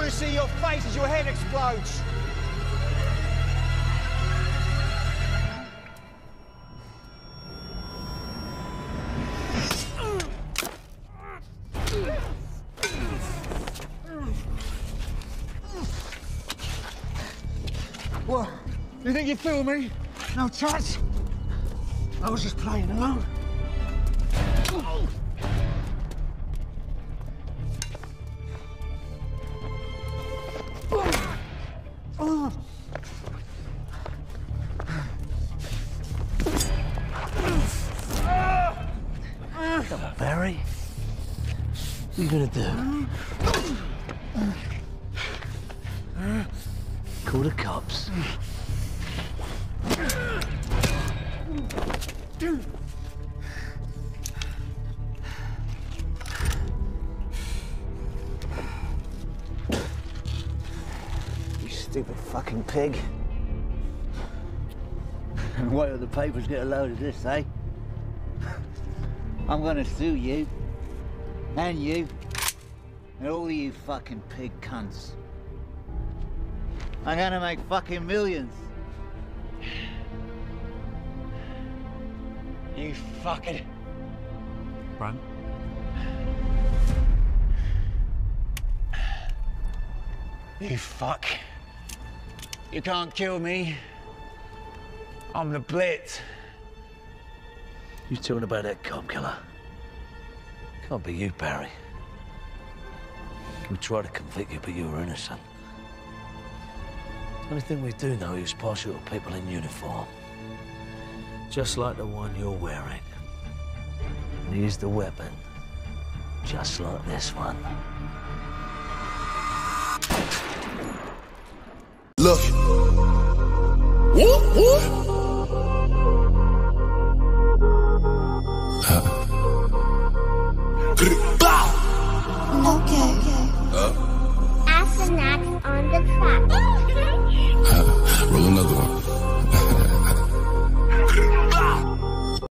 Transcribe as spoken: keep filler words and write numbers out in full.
want to see your face as your head explodes. What? You think you feel me? No chance. I was just playing along. Oh. Oh. Come on, Barry. What are you gonna do? Call the cops. You stupid fucking pig. And wait till the papers get a load of this, eh? I'm gonna sue you. And you. And all of you fucking pig cunts. I'm gonna make fucking millions. You fucking... Run. You fuck. You can't kill me. I'm the Blitz. You talking about that cop killer? Can't be you, Barry. We tried to convict you, but you were innocent. The only thing we do know is partial to people in uniform. Just like the one you're wearing. And he used the weapon, just like this one. Look. Whoop, whoop.